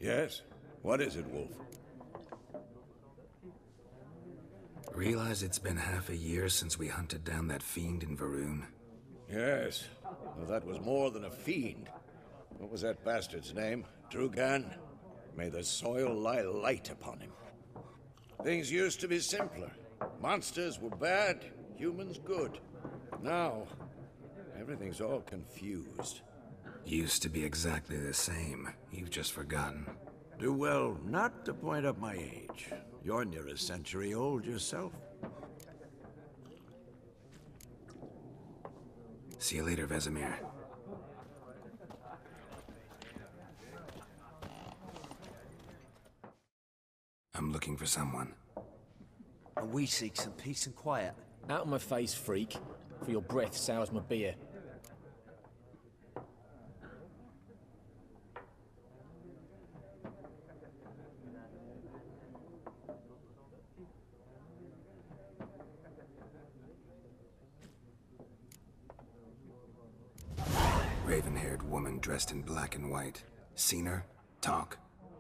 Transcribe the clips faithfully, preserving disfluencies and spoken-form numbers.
Yes? What is it, Wolf? Realize it's been half a year since we hunted down that fiend in Varun? Yes. Well, that was more than a fiend. What was that bastard's name? Drugan? May the soil lie light upon him. Things used to be simpler. Monsters were bad, humans good. Now, everything's all confused. Used to be exactly the same. You've just forgotten. Do well not to point up my age. You're near a century old yourself. See you later, Vesemir. I'm looking for someone. And we seek some peace and quiet. Out of my face, freak. For your breath sours my beer. Raven-haired woman dressed in black and white. Seen her? Talk.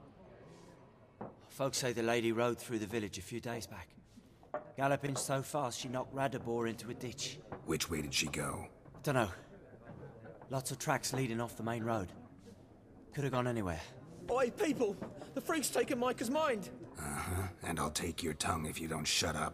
Folks say the lady rode through the village a few days back. Galloping so fast she knocked Radabor into a ditch. Which way did she go? Dunno. Lots of tracks leading off the main road. Could have gone anywhere. Oi, people! The freak's taken Micah's mind! Uh-huh. And I'll take your tongue if you don't shut up.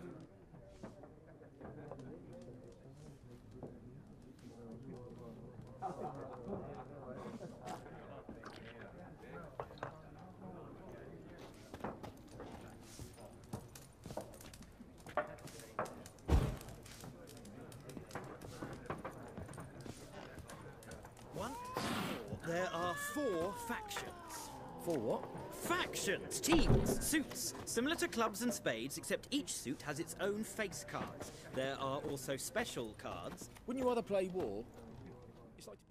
There are four factions. For what? Factions! Teams! Suits! Similar to clubs and spades, except each suit has its own face cards. There are also special cards. Wouldn't you rather play war? It's like to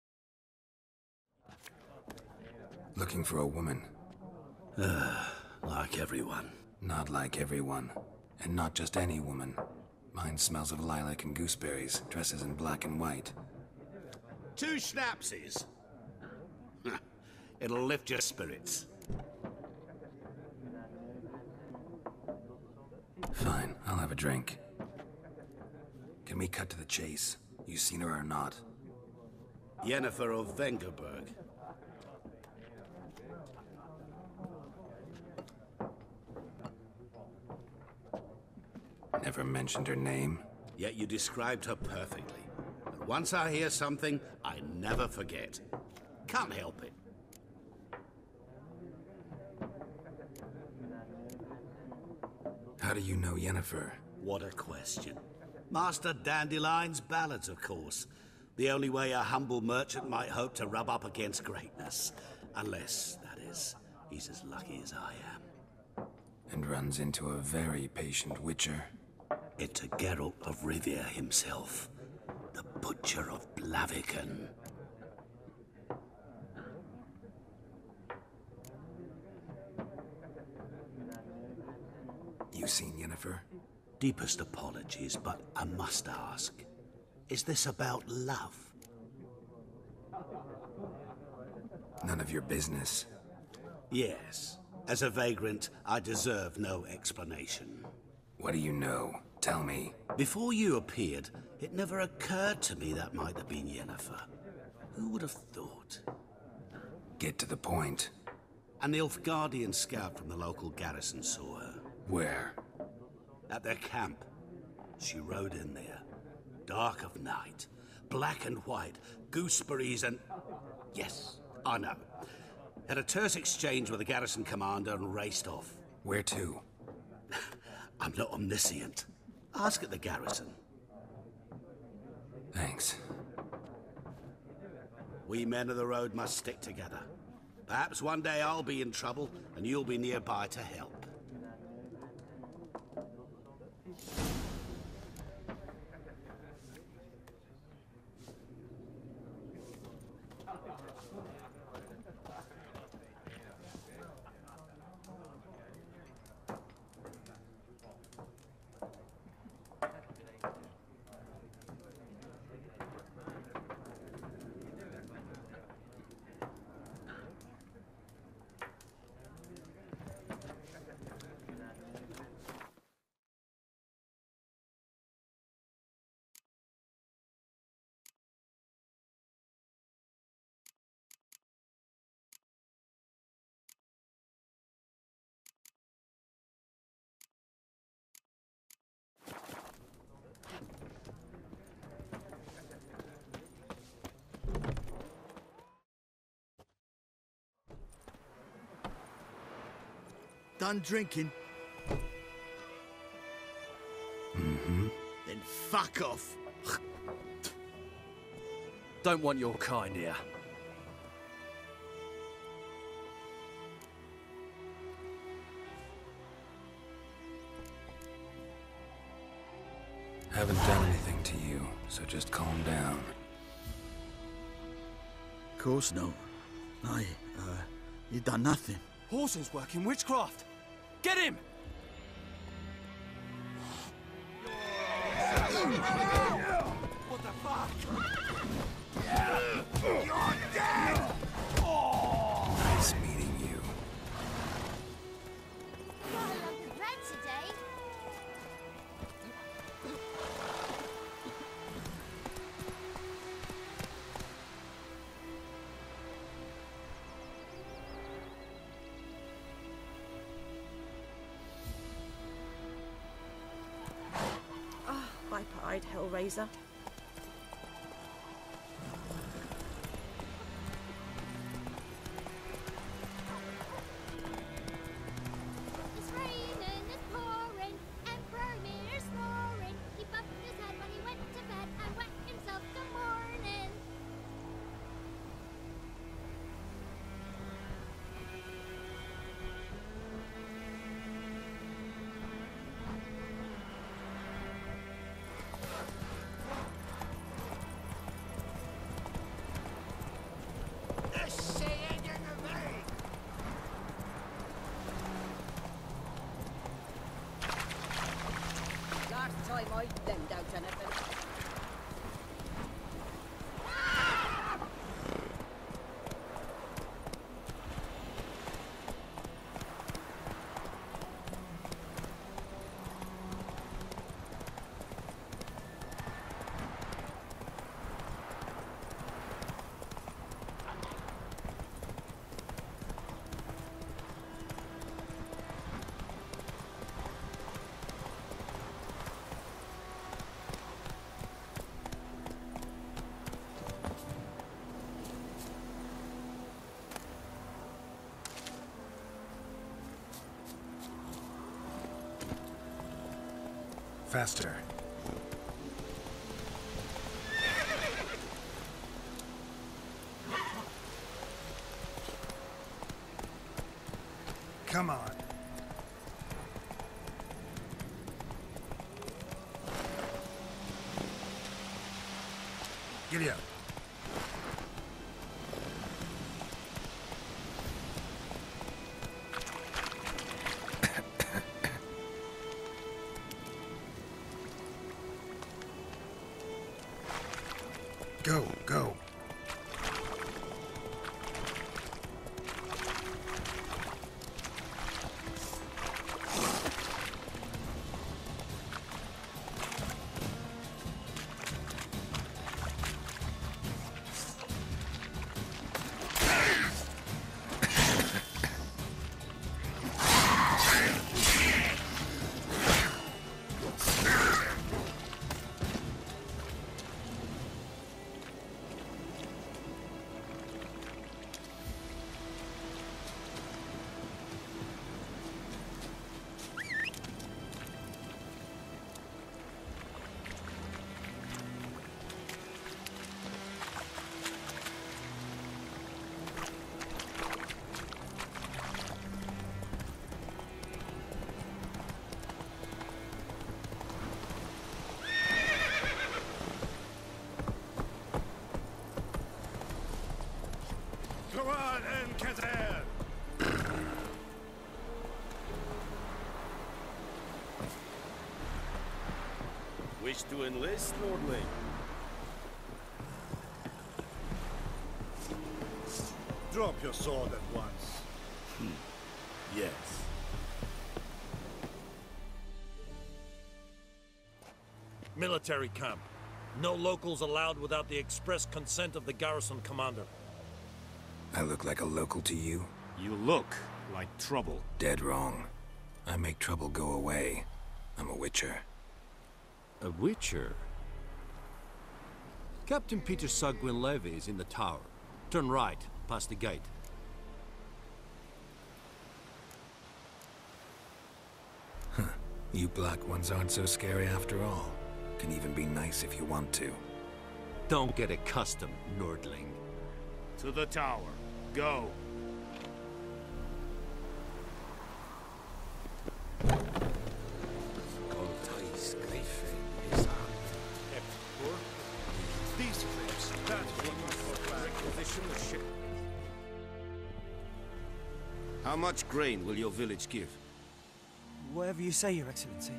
be... Looking for a woman. Like everyone. Not like everyone. And not just any woman. Mine smells of lilac and gooseberries, dresses in black and white. Two schnapsies. It'll lift your spirits. Fine, I'll have a drink. Can we cut to the chase? You seen her or not? Yennefer of Vengerberg. Never mentioned her name. Yet you described her perfectly. And once I hear something, I never forget. Can't help it. How do you know Yennefer? What a question. Master Dandelion's ballads, of course. The only way a humble merchant might hope to rub up against greatness. Unless, that is, he's as lucky as I am. And runs into a very patient witcher. It's a Geralt of Rivia himself. The Butcher of Blaviken. You seen Yennefer? Deepest apologies, but I must ask. Is this about love? None of your business. Yes. As a vagrant, I deserve no explanation. What do you know? Tell me. Before you appeared, it never occurred to me that might have been Yennefer. Who would have thought? Get to the point. An Nilfgaardian scout from the local garrison saw her. Where? At their camp. She rode in there. Dark of night. Black and white. Gooseberries and... Yes, I know. Had a terse exchange with the garrison commander and raced off. Where to? I'm not omniscient. Ask at the garrison. Thanks. We men of the road must stick together. Perhaps one day I'll be in trouble and you'll be nearby to help. Done drinking? Mm-hmm. Then fuck off. Don't want your kind here. Haven't done anything to you, so just calm down. Of course no. I, uh, you done nothing. Horson's working witchcraft. Get him! What the fuck? You're dead! Nice meeting you. Got a lot of bread today. Viper-eyed Hellraiser. It's raining, it's pouring, and Vermeer's snoring. He bumped his head when he went to bed and wet himself till morning. Last time I lend out anything. Faster. Come on. Giddy up. Go, go. Come on, Encater! Wish to enlist, Lordling? Drop your sword at once. Hmm. Yes. Military camp. No locals allowed without the express consent of the garrison commander. I look like a local to you? You look like trouble. Dead wrong. I make trouble go away. I'm a witcher. A witcher? Captain Peter Sagwin Levy is in the tower. Turn right, past the gate. You black ones aren't so scary after all. Can even be nice if you want to. Don't get accustomed, Nordling. To the tower. Go. These cliffs, that's what we for requisition the ship. How much grain will your village give? Whatever you say, Your Excellency.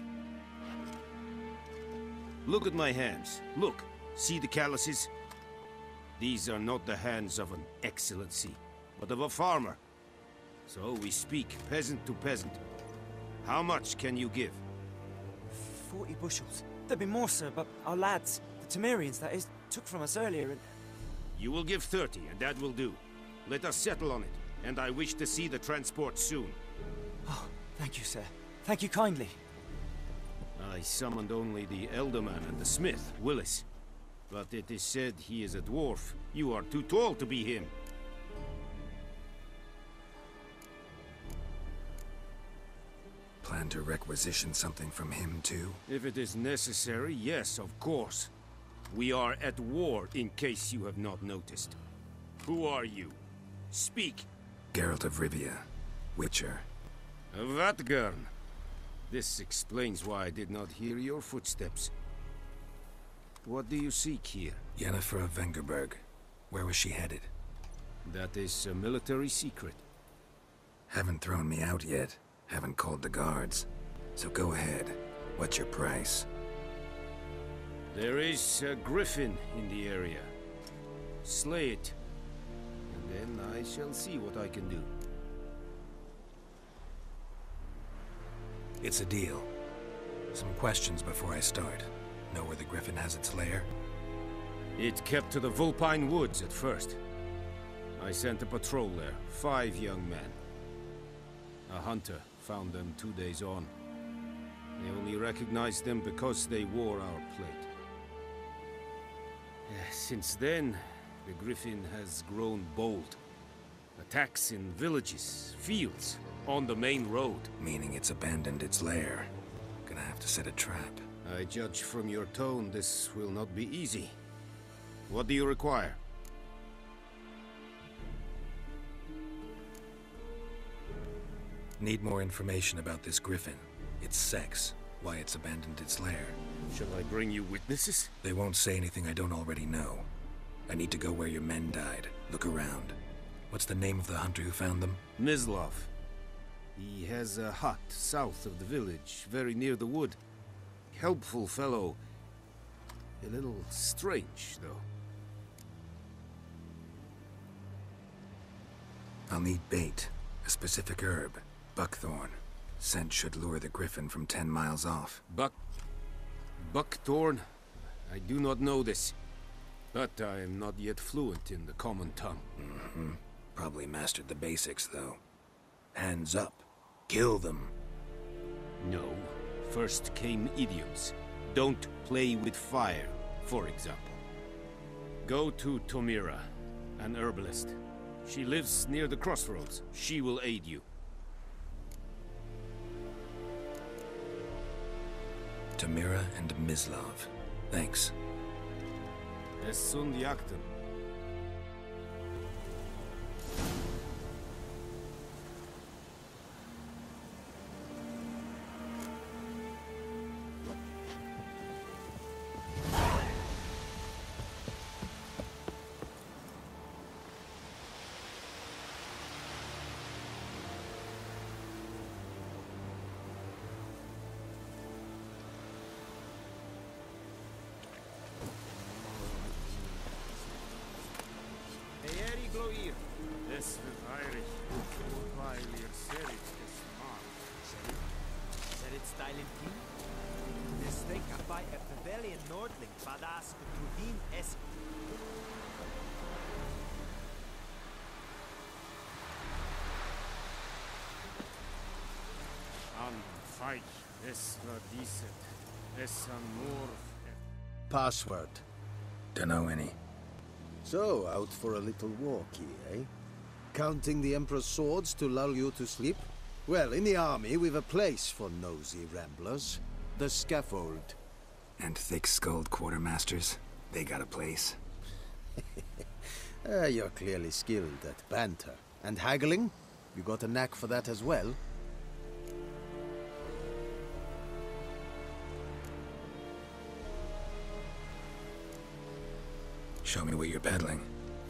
Look at my hands. Look. See the calluses? These are not the hands of an excellency, but of a farmer. So we speak peasant to peasant. How much can you give? Forty bushels. There'd be more, sir, but our lads, the Temerians, that is, took from us earlier and... You will give thirty, and that will do. Let us settle on it, and I wish to see the transport soon. Oh, thank you, sir. Thank you kindly. I summoned only the Elderman and the smith, Willis. But it is said he is a dwarf. You are too tall to be him. Plan to requisition something from him, too? If it is necessary, yes, of course. We are at war, in case you have not noticed. Who are you? Speak! Geralt of Rivia, Witcher. Vatgern. This explains why I did not hear your footsteps. What do you seek here? Yennefer of Vengerberg. Where was she headed? That is a military secret. Haven't thrown me out yet. Haven't called the guards. So go ahead. What's your price? There is a griffin in the area. Slay it. And then I shall see what I can do. It's a deal. Some questions before I start. Know where the griffin has its lair? It kept to the Vulpine Woods at first. I sent a patrol there, five young men. A hunter found them two days on. They only recognized them because they wore our plate. Since then, the griffin has grown bold. Attacks in villages, fields, on the main road. Meaning it's abandoned its lair. Gonna have to set a trap. I judge from your tone this will not be easy. What do you require? Need more information about this griffin. Its sex, why it's abandoned its lair. Shall I bring you witnesses? They won't say anything I don't already know. I need to go where your men died. Look around. What's the name of the hunter who found them? Mislav. He has a hut south of the village, very near the wood. Helpful fellow. A little strange, though. I'll need bait. A specific herb. Buckthorn. Scent should lure the griffin from ten miles off. Buck... Buckthorn? I do not know this. But I am not yet fluent in the common tongue. Mm-hmm. Probably mastered the basics, though. Hands up. Kill them. No. First came idioms. Don't play with fire, for example. Go to Tomira, an herbalist. She lives near the crossroads. She will aid you. Tomira and Mislav. Thanks. Es sunt jagten. Es verfeirig, weil ihr serit es mag. Serit stylen king? Mistake by a Pavilion Nordling, badass Tudin es. An fight, es war dieset, es an nur... Password. Dunno any. So, out for a little walkie, eh? Counting the Emperor's swords to lull you to sleep? Well, in the army, we've a place for nosy ramblers. The scaffold. And thick-skulled quartermasters. They got a place. uh, you're clearly skilled at banter. And haggling? You got a knack for that as well? Show me what you're peddling.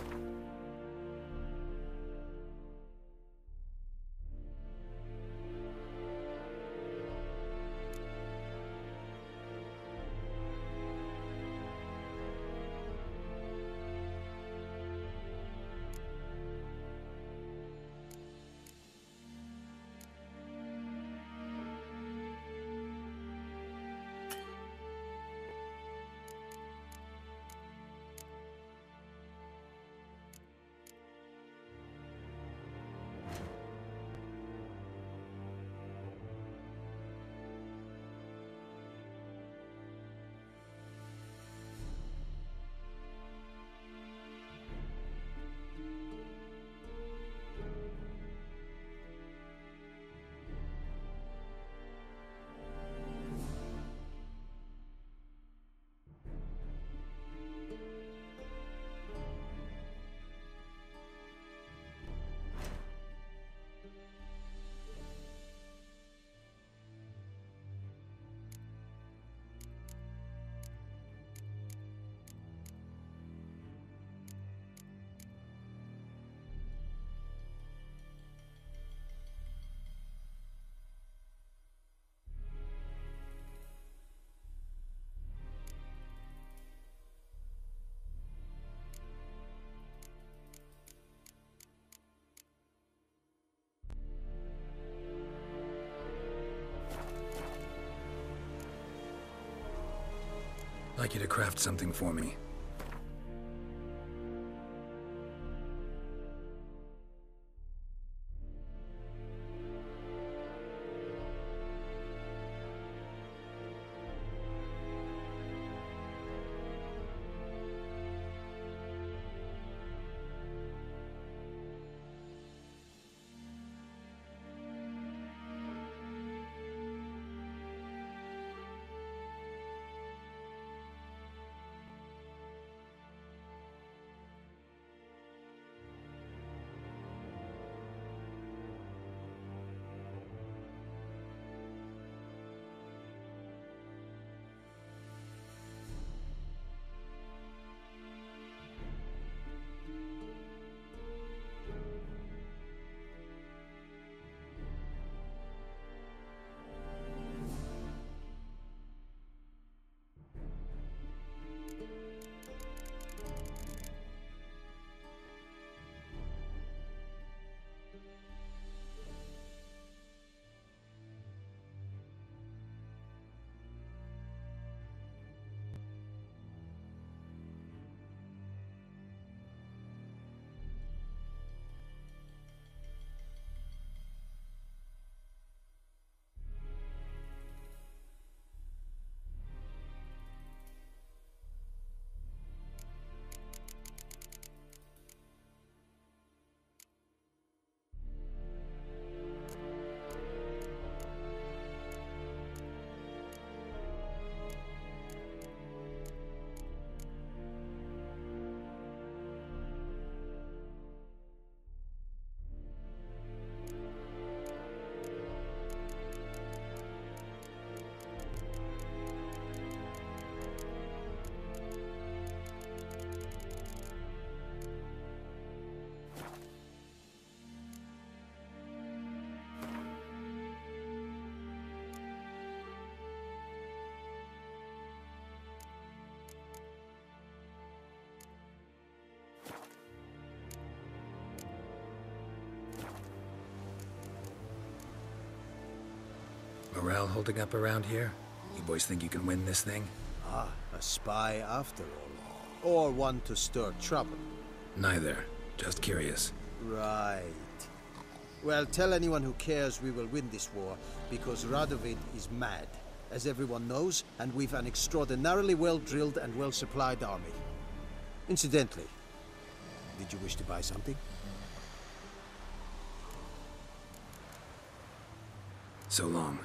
I'd like you to craft something for me. Morale holding up around here? You boys think you can win this thing? Ah, a spy after all. Or one to stir trouble. Neither. Just curious. Right. Well, tell anyone who cares we will win this war, because Radovid is mad, as everyone knows, and we've an extraordinarily well-drilled and well-supplied army. Incidentally, did you wish to buy something? So long.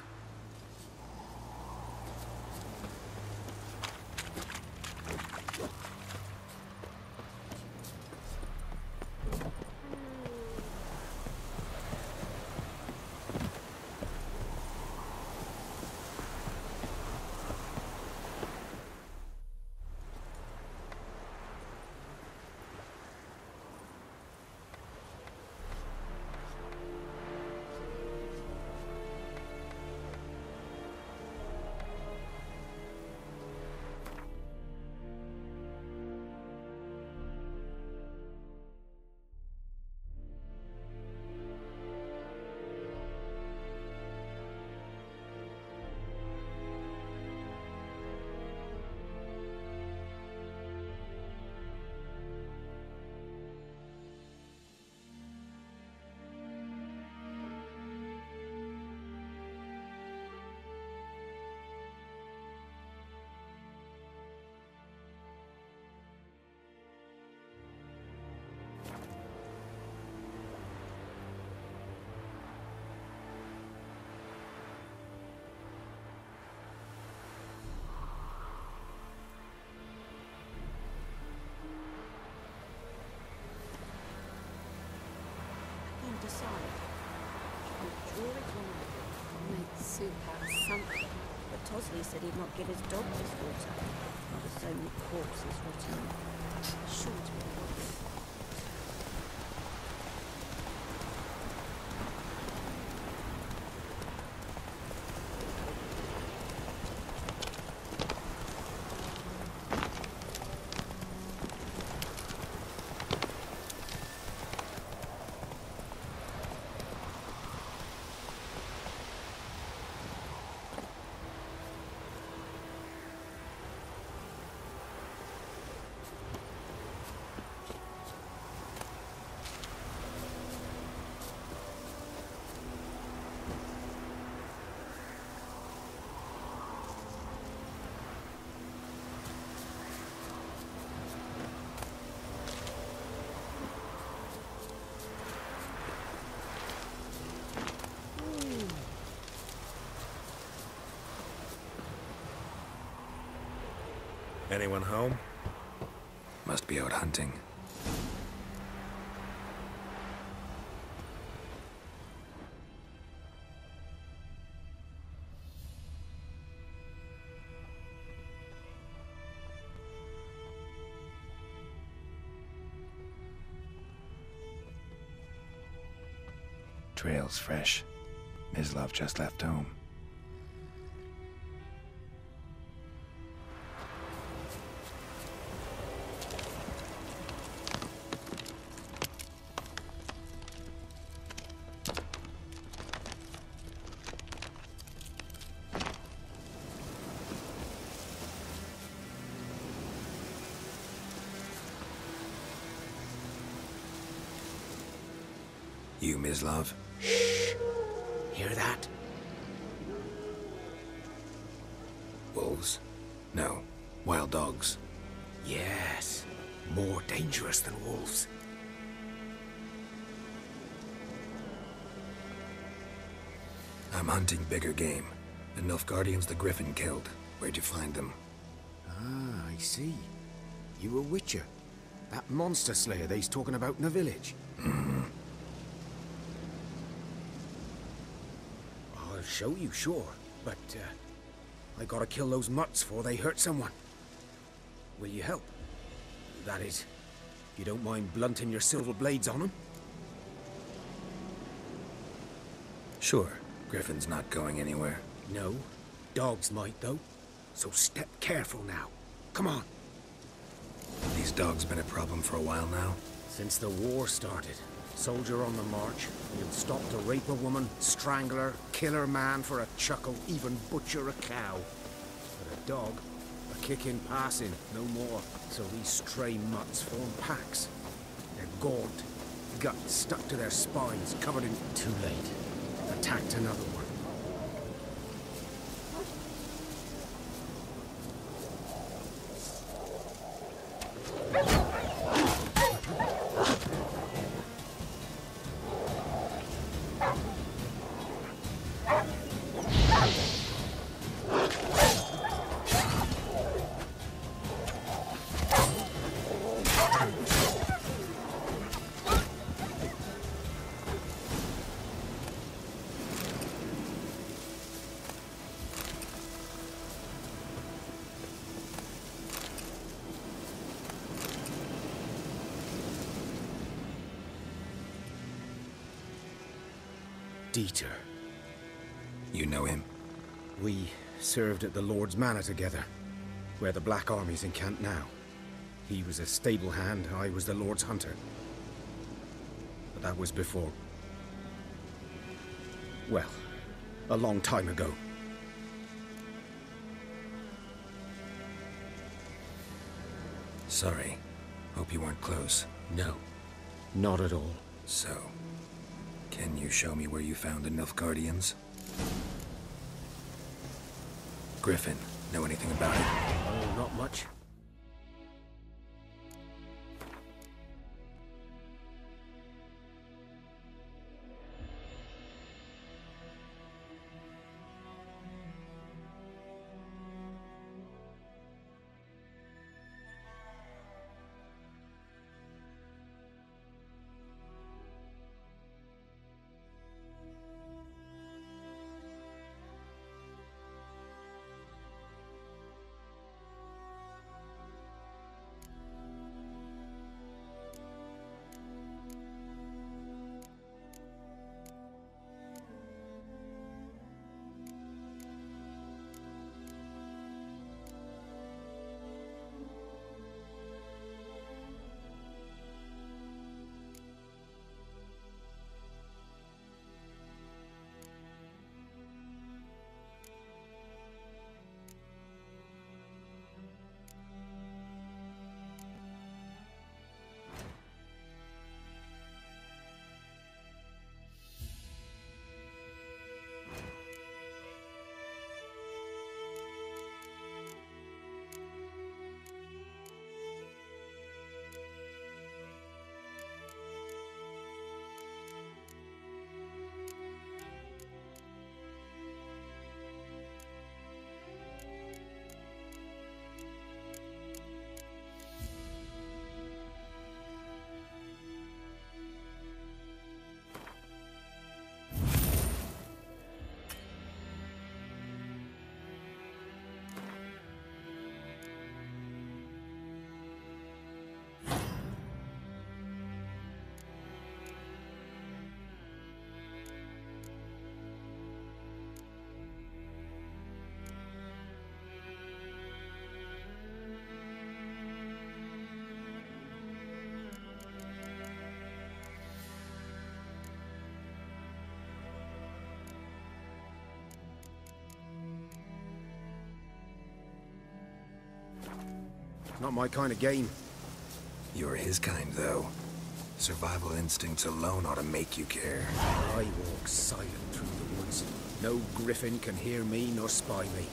Decide. Draw it on. Make soup out of something. But Tosley said he'd not give his dog this water. Not so many corpses return. Sure to be obvious. Anyone home? Must be out hunting. Trail's fresh. Mislav just left home. You, Mislav? Shh! Hear that? Wolves? No. Wild dogs. Yes. More dangerous than wolves. I'm hunting bigger game. The Nilfgaardians the Griffin killed. Where'd you find them? Ah, I see. You a witcher. That monster slayer they's talking about in the village. Mm-hmm. I'll show you, sure. But, uh, I gotta kill those mutts before they hurt someone. Will you help? That is, if you don't mind blunting your silver blades on them? Sure. Griffin's not going anywhere. No. Dogs might, though. So step careful now. Come on. These dogs been a problem for a while now? Since the war started. Soldier on the march. You'd stop to rape a woman, strangle her, kill her man for a chuckle, even butcher a cow. But a dog, a kick in passing, no more. So these stray mutts form packs. They're gaunt, guts stuck to their spines, covered in... Too late. Attacked another one. Dieter. You know him? We served at the Lord's Manor together, where the Black Army's encamped now. He was a stable hand, I was the Lord's hunter. But that was before... well, a long time ago. Sorry. Hope you weren't close. No, not at all. So, can you show me where you found the Nilfgaardians? Griffin, know anything about it? Oh, not much. Not my kind of game. You're his kind, though. Survival instincts alone ought to make you care. I walk silent through the woods. No griffin can hear me nor spy me.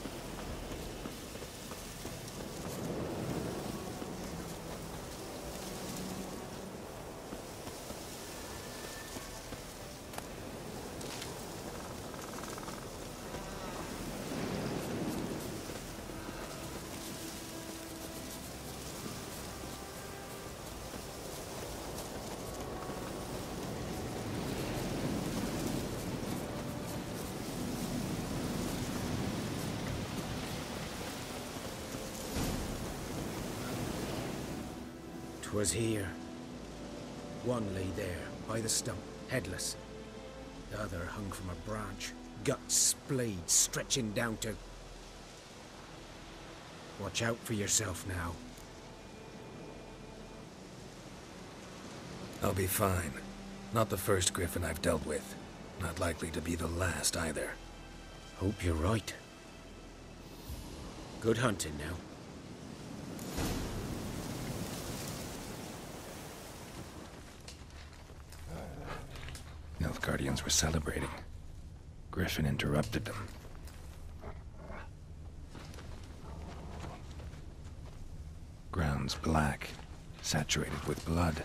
Was here. One lay there, by the stump, headless. The other hung from a branch, guts splayed, stretching down to... Watch out for yourself now. I'll be fine. Not the first griffin I've dealt with. Not likely to be the last, either. Hope you're right. Good hunting now. Nilfgaardians were celebrating. Griffin interrupted them. Ground's black, saturated with blood.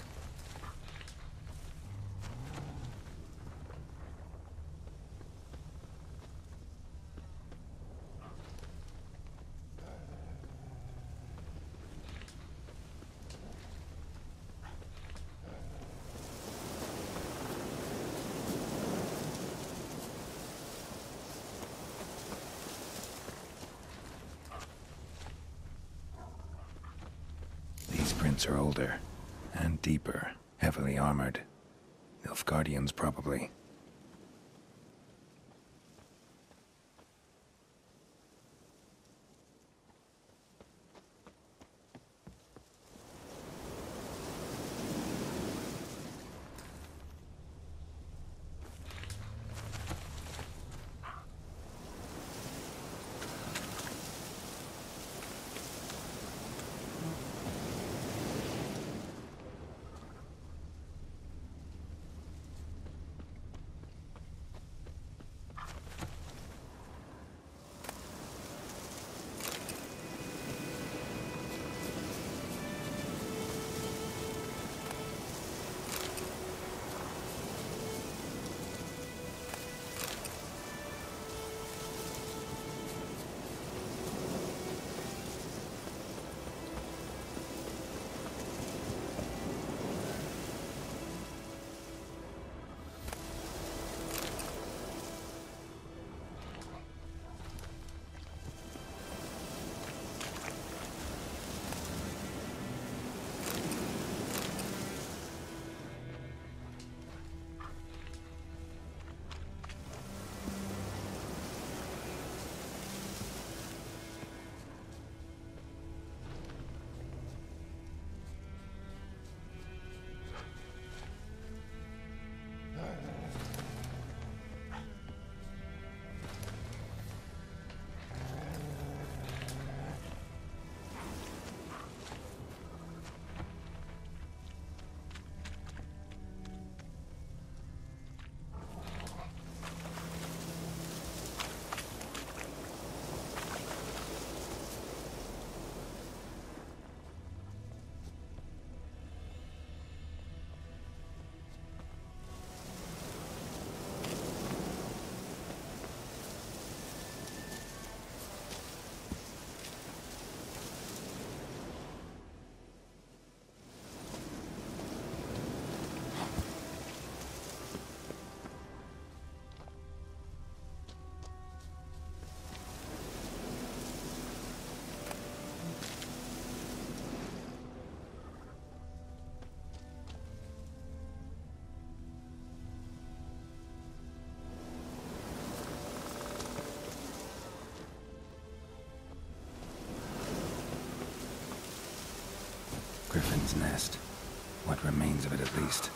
boots are older and deeper, heavily armored. Nilfgaardians, probably. Griffin's nest. What remains of it, at least.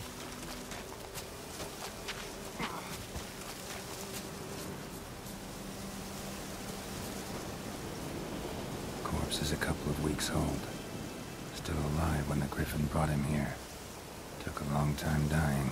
Corpse is a couple of weeks old. Still alive when the Griffin brought him here. Took a long time dying.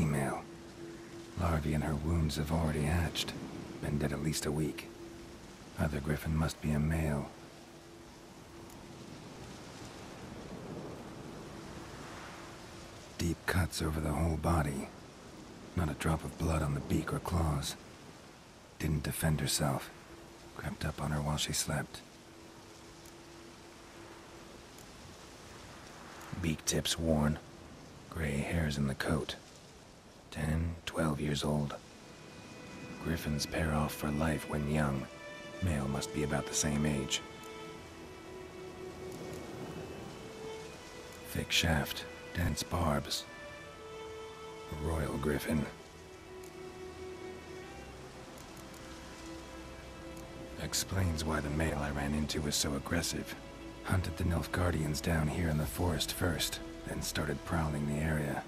female. Larvae in her wounds have already hatched. Been dead at least a week. Other griffin must be a male. Deep cuts over the whole body. Not a drop of blood on the beak or claws. Didn't defend herself. Crept up on her while she slept. Beak tips worn. Gray hairs in the coat. Ten, twelve years old. Griffins pair off for life when young. Male must be about the same age. Thick shaft, dense barbs. A royal griffin. Explains why the male I ran into was so aggressive. Hunted the Nilfgaardians down here in the forest first, then started prowling the area.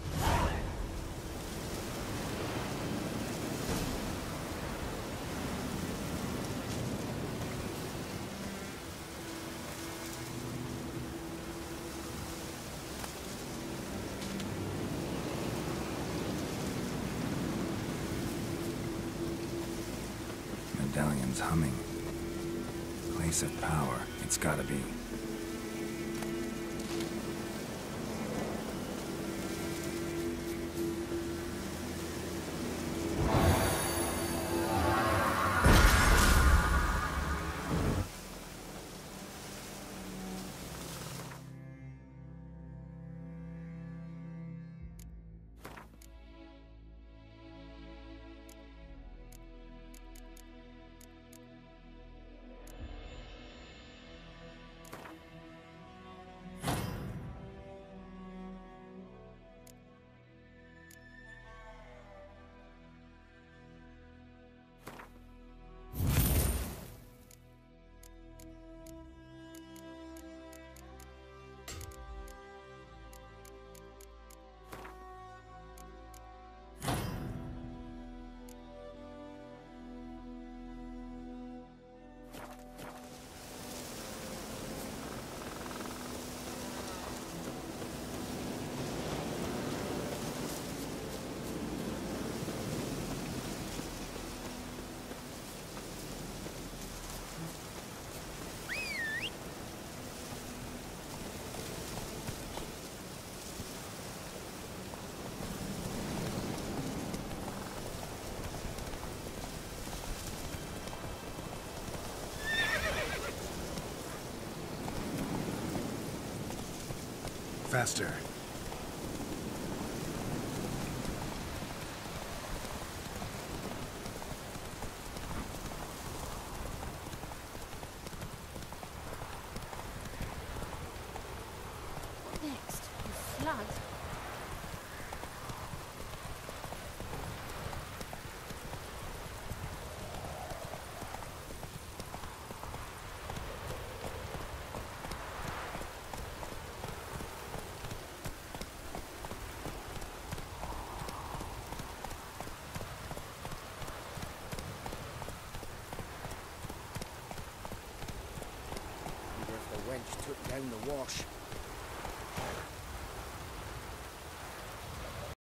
Medallion's humming. Place of power, it's gotta be. Faster. Next, the slug. Wonder if the wench took down the wash.